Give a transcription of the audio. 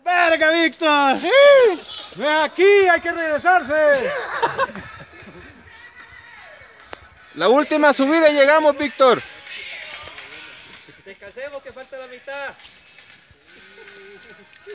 ¡Verga, Víctor! ¡No es aquí! ¡Hay que regresarse! La última subida y llegamos, Víctor. Descansemos que falta la mitad.